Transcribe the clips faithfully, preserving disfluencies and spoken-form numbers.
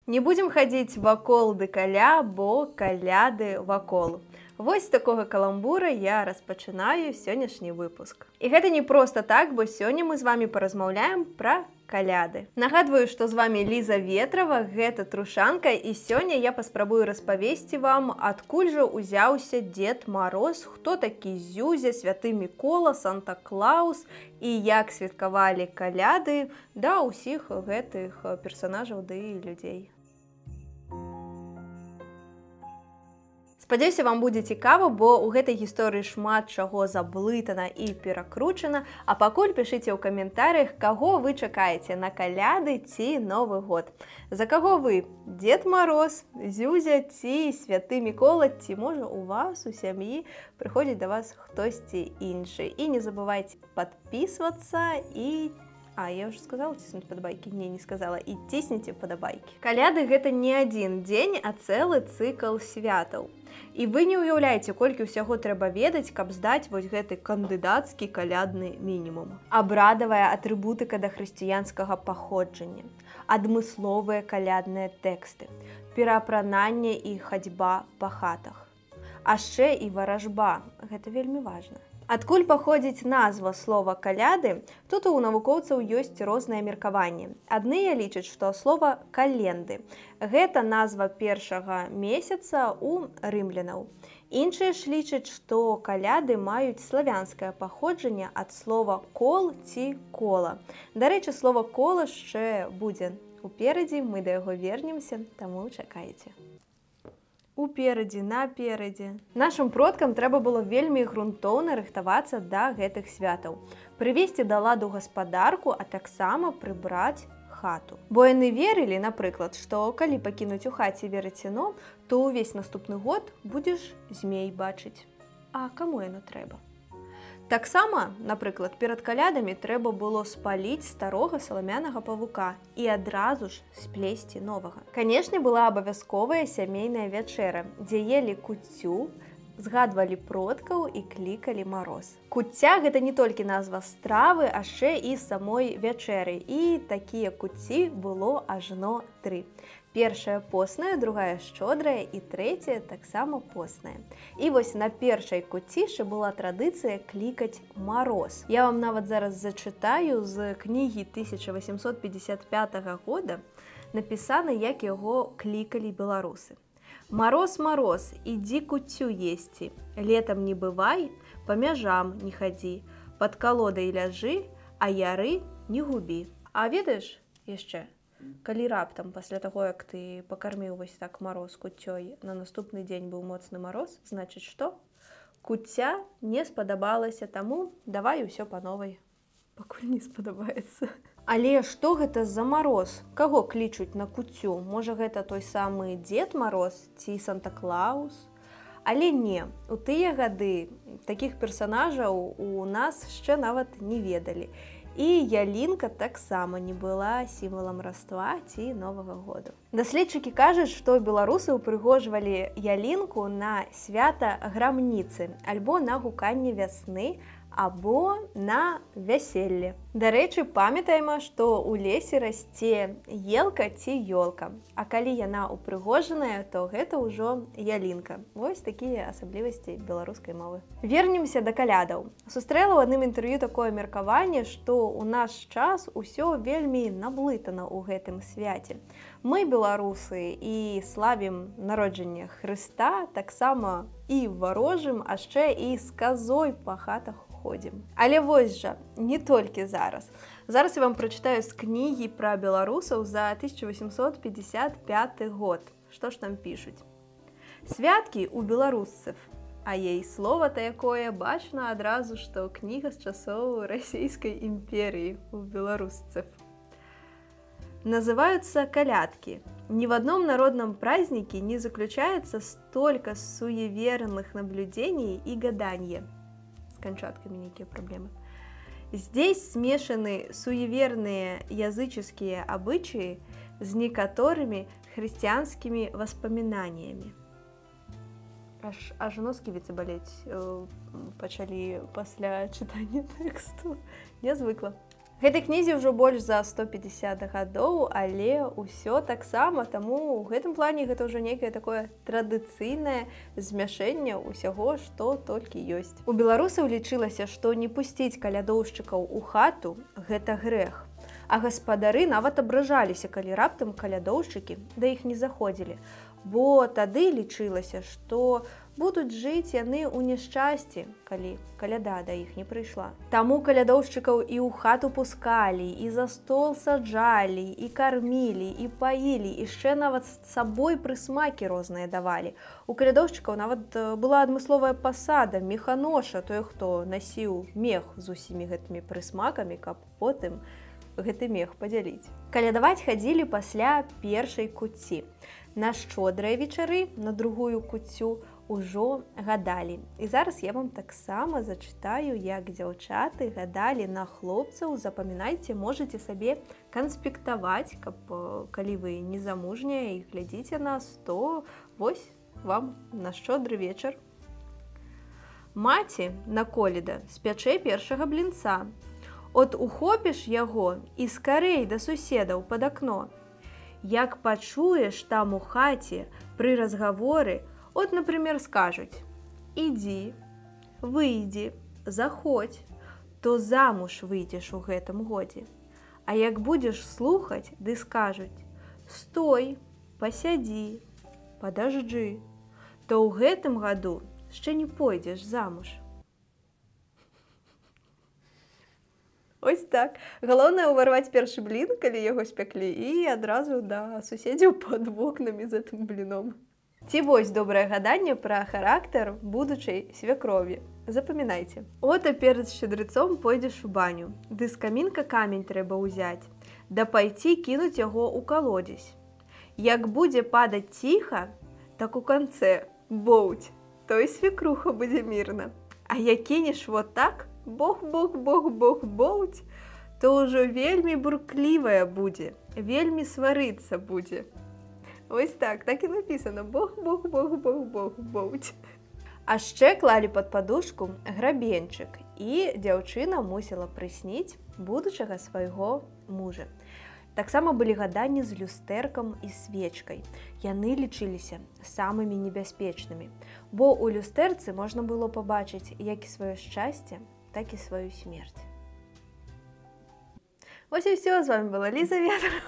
Не будем хадзіць вакол ды каля, бо каляды вакол. Вось з такога каламбура я распачынаю сённяшні выпуск. І гэта не проста так, бо сёння мы з вамі паразмаўляем пра каляды. Нагадваю, што з вамі Ліза Ветрова, гэта Трушанка, і сёння я паспрабую распавесці вам, адкуль жа узяўся Дед Мароз, хто такі Зюзя, Святы Мікола, Санта-Клаус і як святкавалі каляды да ўсіх гэтых персанажаў ды людзей. Спадзяюся, вам будзе цікава, бо ў гэтай гісторыі шмат чаго заблытана і перакручана, а пакуль пішыце ў каментарыях, каго вы чакаеце на каляды ці Новы год. За каго вы? Дед Мароз, Зюзя ці Святы Мікола, ці можа у вас у сям'і прыходзіць да вас хтосьці іншы. І не забывайце падпісвацца і А, я уже сказала ціснуць падабайкі? Не, не сказала. І цісніце падабайкі. Каляды гэта не адзін дзень, а цэлы цыкл святаў. І вы не ўяўляеце, колькі ўсяго трэба ведаць, каб здаць вось гэты кандыдацкі калядны мінімум. Абрадавая атрыбутыка да хрысціянскага паходжання, адмысловыя калядныя тэксты, пераапрананне і хадзьба па хатах. А яшчэ і варажба. Гэта вельмі важна. Адкуль паходзіць назва слова каляды, тут у навукоўцаў ёсць розныя меркаванні. Адныя лічаць, што слова календы – гэта назва першага месяца ў рымлянаў. Іншыя ж лічаць, што каляды маюць славянскае паходжанне ад слова кол ці кола. Дарэчы, слова кола яшчэ будзе уперадзе, мы да яго вернемся, таму чакайце. Уперадзе, наперадзе. Нашым продкам трэба было вельмі грунтоўна рыхтавацца да гэтых святаў. Прывесці да ладу гаспадарку, а таксама прыбраць хату. Бо яны верылі, напрыклад, што калі пакінуць у хаце верацяно, то ўвесь наступны год будзеш змей бачыць. А каму яно трэба? Таксама, напрыклад, перад калядамі трэба было спаліць старога саламянага павука і адразу ж сплесці новага. Канешне, была абавязковая сямейная вячэра, дзе елі куццю, згадвалі продкаў і клікалі мароз. Куцця – гэта не толькі назва стравы, а яшчэ і самой вячэры. І такія куцці было ажно тры. Першая постная, другая шчодрая і трэцяя таксама постная. І вось на першай куцці ще была традыцыя клікаць мароз. Я вам нават зараз зачытаю з кнігі тысяча васемсот пятьдесят пятага года, напісана, як яго клікалі беларусы. Мароз, мароз, ідзі куццю есці, летам не бывай, па мяжам не хадзі, пад калодай ляжы, а яры не губі. А ведаеш яшчэ? Калі раптам пасля таго, як ты пакарміў вось так мароз куццёй, на наступны дзень быў моцны мароз, значыць што? Куцця не спадабалася, таму давай усё па новай. Пакуль не спадабаецца. Але што гэта за мароз? Каго клічуць на куццю? Можа, гэта той самы Дед Мароз ці Санта-Клаус? Але не, у тыя гады такіх персанажаў у нас яшчэ нават не ведалі. І ялінка таксама не была сімвалам раства ці Новага году. Даследчыкі кажуць, што беларусы ўпрыгожвалі ялінку на свята грамніцы, альбо на гуканне вясны, або на вяселле. Дарэчы, памятаем, што ў лесе расце елка ці ёлка, а калі яна ўпрыгожаная, то гэта ўжо ялінка. Вось такія асаблівасці беларускай мовы. Вернемся да калядаў. Сустрэла ў адным інтэрв'ю такое меркаванне, што ў наш час усё вельмі наблытана ў гэтым свяце. Мы, беларусы, і славім народжанне Хрыста, таксама і варожым, а яшчэ і з казой па хатах ходзім. Але вось жа, не толькі зараз. Зараз я вам прачытаю з кнігі пра беларусаў за тысяча васемсот пятьдесят пяты год. Што ж там пішуць? Святкі ў беларусцев, а ей слова-то якое, бачна адразу, што кніга з часоў Расійскай імперіі ў беларусцев. Называются калядки. Ни в одном народном празднике не заключается столько суеверных наблюдений и гадания. С кончатками некие проблемы. Здесь смешаны суеверные языческие обычаи с некоторыми христианскими воспоминаниями. Аж, аж носки болеть э, почали после читания тексту. Я звыкла. Гэтай кнізе ўжо больш за сто пятьдесят гадоў, але ўсё таксама, таму ў гэтым плане гэта ўжо нейкае такое традыцыйнае змяшэнне ўсяго, што толькі ёсць. У беларусаў лічылася, што не пусціць калядоўшчыкаў у хату гэта грэх. А гаспадары нават абражаліся, калі раптам калядоўшчыкі да іх не заходзілі, бо тады лічылася, што будуць жыць яны ў няшчасці, калі каляда да іх не прыйшла. Таму калядоўшчыкаў і ў хату пускалі, і за стол саджалі, і кармілі, і паілі, і яшчэ нават з сабой прысмакі розныя давалі. У калядоўшчыкаў нават была адмысловая пасада механоша, той, хто насіў мех з усімі гэтымі прысмакамі, каб потым гэты мех падзяліць. Калядаваць хадзілі пасля першай куцці. На шчодрыя вечары, на другую куццю ужо гадалі. І зараз я вам таксама зачытаю, як дзяўчаты гадалі на хлопцаў. Запамінайце, можаце сабе канспектаваць, каб калі вы незамужняя і глядзіце нас, то вось вам на шчодры вечар. Маці на коледа спячэ першага блінца. От ухопіш яго і скарэй да суседаў пад акно. Як пачуеш там у хаце пры разгаворы, от, например, скажуць: «Ідзі, выйдзі, заходзь, то замуж выйдзеш у гэтым годзе». А як будзеш слухаць, ды скажуць: «Стой, пасядзі, падажджы», то ў гэтым году яшчэ не пойдзеш замуж. Ось так. Галоўнае ўварваць першы блін, калі яго спяклі, і адразу да суседзяў пад вокнамі з гэтым бліном. Ці вось добрае гаданне пра характар будучай свякрові. Запамінайце. От а перад шчедрыцом пойдзеш у баню, ды з камінка камень трэба ўзяць, да пайці кінуць яго ў калодзесь. Як будзе падаць ціха, так у канцэ боўць, то і свекруха будзе мірна. А як кінеш вот так, бог, бог, бог, бог, боўць, то ўжо вельмі бурклівая будзе, вельмі сварыцца будзе. Ось так, так і напісана: бог, бог, бог, бог, бог, боўць. А яшчэ клалі пад падушку грабенчык, і дзяўчына мусіла прысніць будучага свайго мужа. Таксама былі гаданні з люстэркам і свечкай. Яны лічыліся самымі небяспечнымі, бо ў люстэрцы можна было пабачыць як і сваё шчасце, так і сваю смерць. Вось і ўсё, з вами была Ліза Ветрова.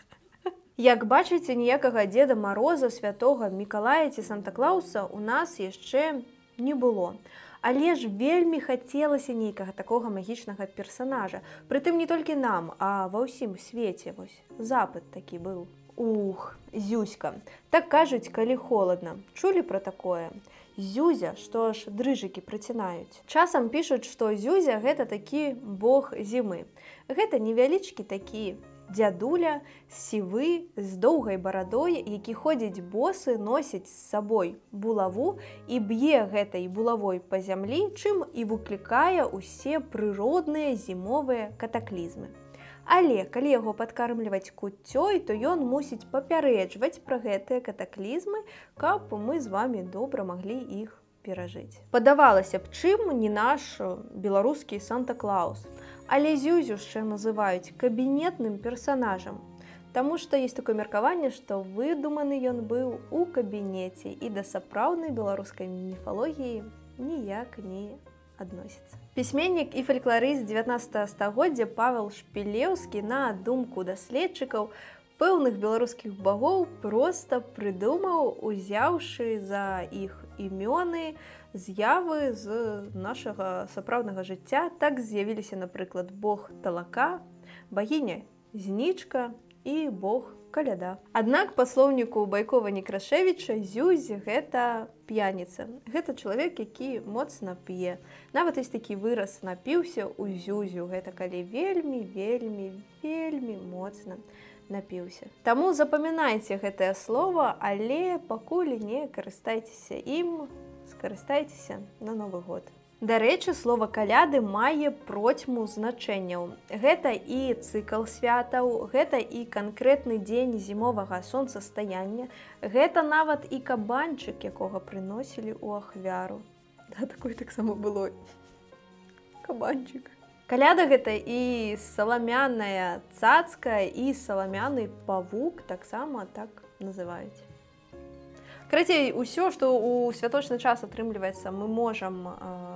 Як бачыце, ніякага Дзеда Мароза, Святога Мікалая ці Санта-Клауса у нас яшчэ не было. Але ж вельмі хацелася нейкага такога магічнага персанажа. Прытым не толькі нам, а ва ўсім свеце. Вось запыт такі быў. Ух, Зюзька. Так кажуць, калі холадна. Чулі пра такое? Зюзя, што аж дрыжыкі працінаюць. Часам пішуць, што Зюзя гэта такі бог зімы. Гэта невялічкі такі дзядуля, сівы, з доўгай барадой, які ходзіць босы, носіць з сабой булаву і б'е гэтай булавой па зямлі, чым і выклікае ўсе прыродныя зімовыя катаклізмы. Але калі яго падкармліваць куццёй, то ён мусіць папярэджваць пра гэтыя катаклізмы, каб мы з вамі добра маглі іх перажыць. Падавалася б, чым не наш беларускі Санта-Клаус. Але Зюзю яшчэ называюць кабінетным персанажам, таму што ёсць такое меркаванне, што выдуманы ён быў у кабінеце і да сапраўднай беларускай міфалогіі ніяк не адносіцца. Пісьменнік і фалькларыст дзевятнаццатага стагоддзя Павел Шпілеўскі, на думку даследчыкаў, пэўных беларускіх багоў проста прыдумаў, узяўшы за іх імёны з'явы з нашага сапраўднага жыцця. Так з'явіліся, напрыклад, бог талака, багіня знічка і бог каляда. Аднак па слоўніку Байкова-Некрашевіча Зюзь гэта п'яніца. Гэта чалавек, які моцна п'е. Нават ёсць такі выраз «напіўся ў Зюзю». Гэта калі вельмі, вельмі, вельмі моцна напіўся. Таму запамінайце гэтае слова, але пакуль не карыстайцеся ім, скарыстайцеся на Новы год. Дарэчы, слова каляды мае процьму значэнняў. Гэта і цыкл святаў, гэта і канкрэтны дзень зімовага сонцастаяння, гэта нават і кабанчык, якога прыносілі ў ахвяру. Да, такое таксама было. Кабанчык. Каляда гэта і саламяная цацка, і саламяны павук таксама так называюць. Карацей, усё, што ў святочны час атрымліваецца, мы можам э,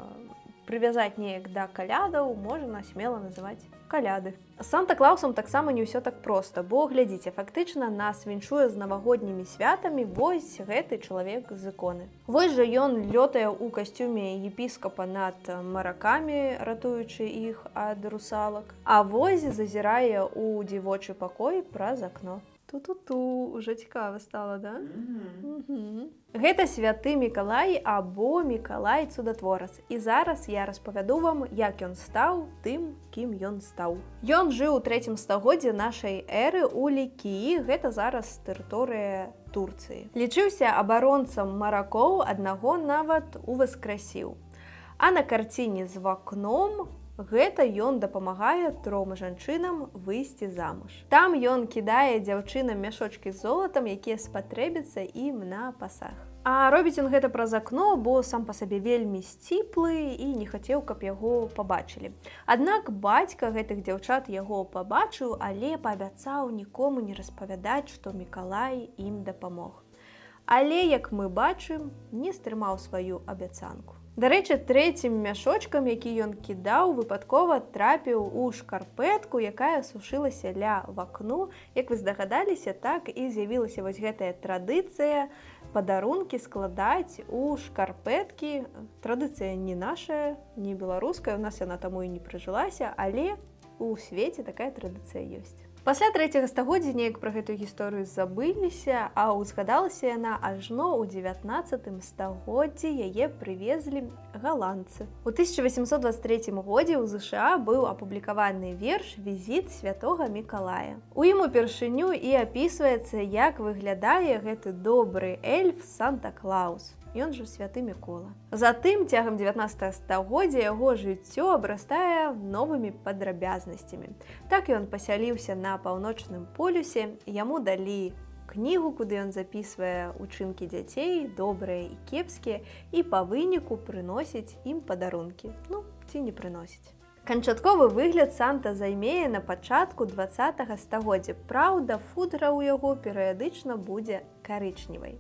прывязаць неяк да калядаў, можна смела называць каляды. З Санта-Клаусам таксама не ўсё так проста, бо глядзіце, фактычна нас віншуе з навагоднімі святамі вось гэты чалавек з іконы. Вось жа ён лётае ў касцюме епіскапа над маракамі, ратуючы іх ад русалак, а вось зазірае ў дзівочы пакой праз акно. Ту-ту-ту, уже цікава стала, да? Mm-hmm. Mm-hmm. Гэта святы Мікалай або Мікалай цудатворац. І зараз я распавяду вам, як ён стаў тым, кім ён стаў. Ён жыў у трэцім стагоддзі нашай эры ў Лікіі, гэта зараз тэрыторыя Турцыі. Лічыўся абаронцам маракоў, аднаго нават уваскрасіў. А на карціне з вакном гэта ён дапамагае тром жанчынам выйсці замуж. Там ён кідае дзяўчынам мяшочкі з золатам, якія спатрэбяцца ім на пасаг. А робіць ён гэта праз акно, бо сам па сабе вельмі сціплы і не хацеў, каб яго пабачылі. Аднак бацька гэтых дзяўчат яго пабачыў, але паабяцаў нікому не распавядаць, што Мікалай ім дапамог. Але, як мы бачым, не стрымаў сваю абяцанку. Дарэчы, трэцім мяшочкам, які ён кідаў, выпадкова трапіў у шкарпэтку, якая сушылася ля вакну. Як вы здагадаліся, так і з'явілася вось гэтая традыцыя падарункі складаць у шкарпэткі. Традыцыя не нашая, не беларуская, у нас яна таму і не прыжылася, але у свеце такая традыцыя ёсць. Пасля трэцяга стагоддзя неяк пра гэтую гісторыю забыліся, а узгадалася яна ажно ў дзевятнаццатым стагоддзі яе прывезлі галандцы. У тысяча васемсот дваццаць трэцім годзе ў ЗША быў апублікаваны верш «Візіт святога Мікалая». У ім упершыню і апісваецца, як выглядае гэты добры эльф Санта-Клаус. Ён жа святы Мікола. Затым, цягам дзевятнаццатага стагоддзя яго жыццё абрастае новымі падрабязнасцямі. Так ён пасяліўся на паўночным полюсе, яму далі кнігу, куды ён запісвае учынкі дзяцей, добрыя і кепскія, і па выніку прыносіць ім падарункі. Ну, ці не прыносіць. Канчатковы выгляд Санта займее на пачатку дваццатага стагоддзя. Праўда, футра ў яго перыядычна будзе карычневай.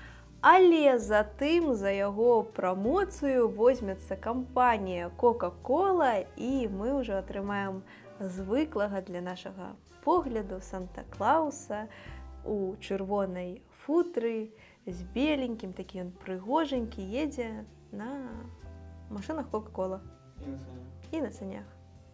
Але затым за яго прамоцыю возьмецца кампанія Кока-Кола, і мы ўжо атрымаем звыклага для нашага погляду Санта-Клауса у чырвонай футры з беленькім, такі ён прыгожанькі, едзе на машынах Кока-Кола і на санях.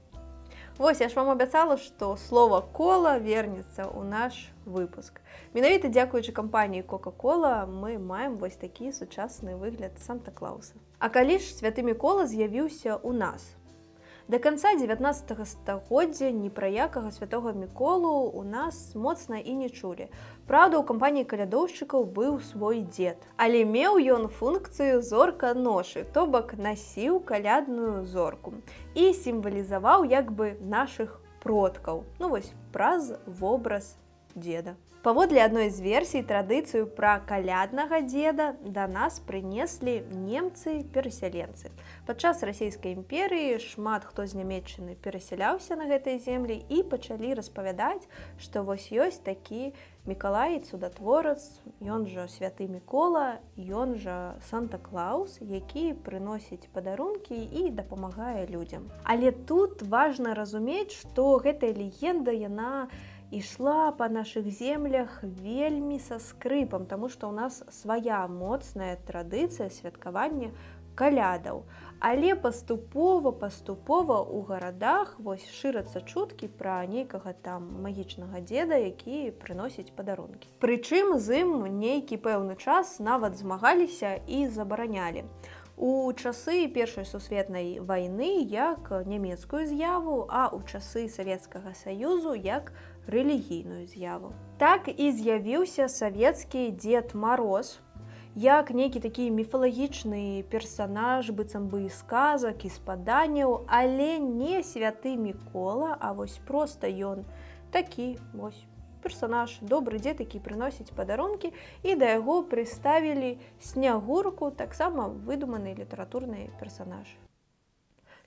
Вось, я ж вам абяцала, што слова «кола» вернецца ў наш выпуск. Менавіта дзякуючы кампаніі Кока-Кола мы маем вось такі сучасны выгляд Санта-Клауса. А калі ж святы Мікола з'явіўся ў нас? Да канца дзевятнаццатага стагоддзя ні пра якага святога Міколу ў нас моцна і не чулі. Праўда, у кампаніі калядоўшчыкаў быў свой дзед. Але меў ён функцыю зорка-ношы, то бок насіў калядную зорку і сімвалізаваў як бы нашых продкаў. Ну вось, праз вобраз дзеда. Паводле адной з версій, традыцыю пра каляднага дзеда да нас прынеслі немцы-перасяленцы. Падчас расійскай імперыі шмат хто з Нямецчыны перасяляўся на гэтай землі і пачалі распавядаць, што вось ёсць такі Мікалай цудатворац, ён жа святы Мікола, ён жа Санта-Клаус, які прыносіць падарункі і дапамагае людзям. Але тут важна разумець, што гэтая легенда, яна ішла па нашых землях вельмі са скрыпам, таму што ў нас свая моцная традыцыя святкавання калядаў. Але паступова-паступова ў гарадах вось шырацца чуткі пра нейкага там магічнага дзеда, які прыносіць падарункі. Прычым з ім нейкі пэўны час нават змагаліся і забаранялі. У часы Першай сусветнай вайны як нямецкую з'яву, а ў часы Савецкага Саюзу як рэлігійную з'яву. Так і з'явіўся савецкі Дзед Мароз, як нейкі такі міфалагічны персанаж, быццам бы і сказак, і спаданняў, але не святы Мікола, а вось проста ён такі вось персанаж, добры дзед, які прыносіць падарункі, і да яго прыставілі Снягурку, таксама выдуманы літаратурны персанаж.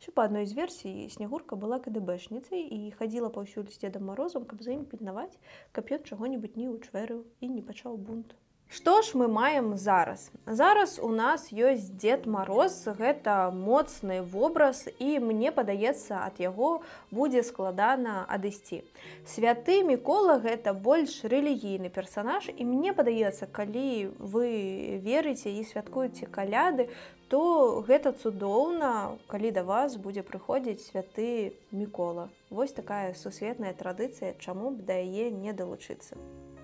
Еще по одной из версий, Снегурка была КДБшницей и ходила паўсюль з Дедом Морозом, каб за ім пільнаваць, каб ён чаго-небудзь не ўчвэрыў і не пачаў бунт. Што ж мы маем зараз? Зараз у нас ёсць Дед Мороз, гэта моцны вобраз, і мне падаецца, ад яго будзе складана адысці. Святы Мікола гэта больш рэлігійны персанаж, і мне падаецца, калі вы верыце і святкуеце каляды, то гэта цудоўна, калі да вас будзе прыходзіць святы Мікола. Вось такая сусветная традыцыя, чаму б да яе не далучыцца.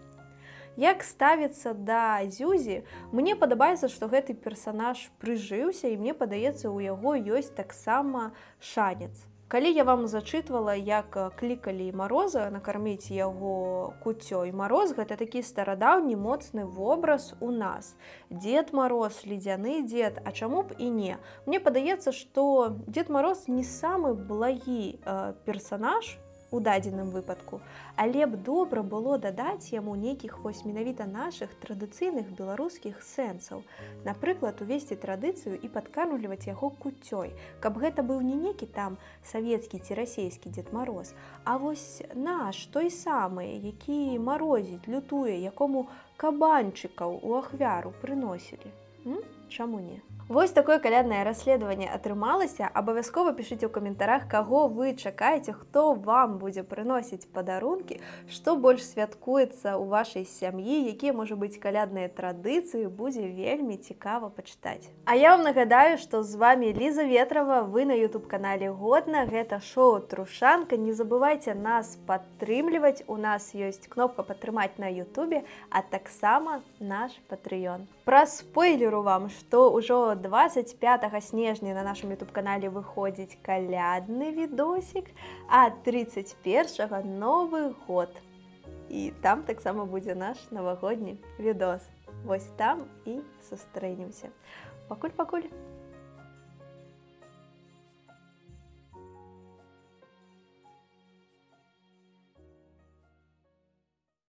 Як ставіцца да Зюзі, мне падабаецца, што гэты персанаж прыжыўся, і мне падаецца, у яго ёсць таксама шанец. Калі я вам зачытвала, як клікалі Мароза накарміць яго куццёй, Мароз гэта такі старадаўні моцны вобраз у нас. Дед Мороз, ледзяны дзед, а чаму б і не? Мне падаецца, што Дед Мороз не самы благі э, персанаж у дадзеным выпадку, але б добра было дадаць яму нейкіх вось менавіта нашых традыцыйных беларускіх сэнсаў. Напрыклад, увесці традыцыю і падкармліваць яго куццёй, каб гэта быў не некі там савецкі ці расейскі Дед Мороз, а вось наш, той самы, які марозіць, лютуе, якому кабанчыкаў у ахвяру прыносілі. М? Чаму не? Вось такое каляднае расследаванне атрымалася. Абавязкова пішыце ў каментарах, каго вы чакаеце, хто вам будзе прыносіць падарункі, што больш святкуецца ў вашай сям'і, якія, можа быць, калядныя традыцыі, будзе вельмі цікава пачытаць. А я вам нагадаю, што з вами Ліза Ветрова, вы на ютуб-канале Годна, гэта шоу Трушанка. Не забывайце нас падтрымліваць, у нас ёсць кнопка падтрымаць на ютубе, а таксама наш патрыён. Праспойлеру вам, што ўжо двадцать пятого снежня на нашем ютуб-канале выходзіць калядны відосик, а тридцать первого Новы год. І там таксама будзе наш навагодні відос. Вось там і сустрэнемся. Пакуль-пакуль!